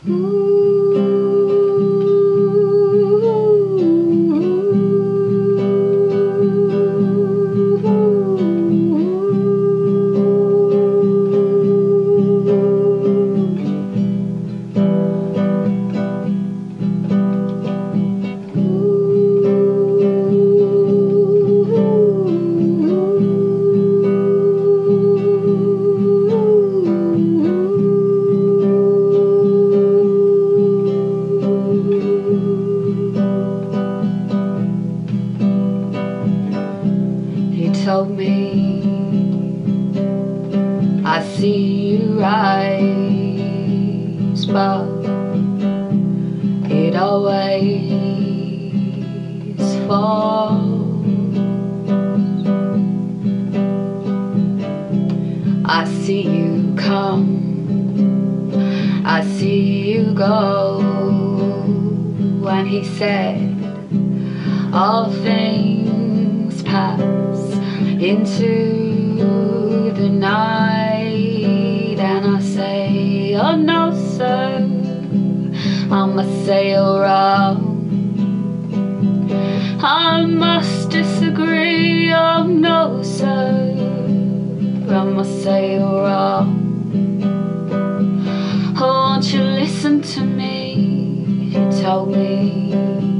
He told me, I see you rise, but it always falls. I see you come, I see you go. When he said, all things pass into the night, and I say, oh no sir, I must say you're wrong. I must disagree, oh no sir, I must say you're wrong. Oh, won't you listen to me? He told me,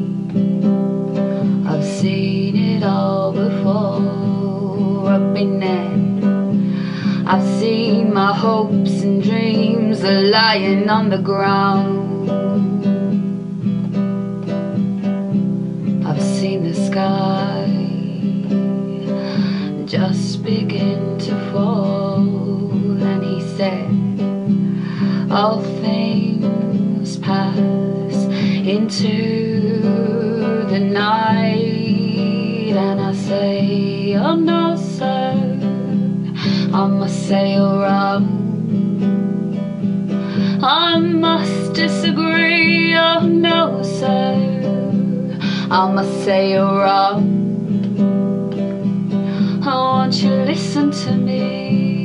I've seen it all before. I've been there, I've seen my hopes and dreams are lying on the ground. I've seen the sky just begin to fall, and he said, all things pass into the night, and I say, oh no sir, I must say you're wrong. I must disagree, oh no sir, I must say you're wrong. Oh, won't you listen to me?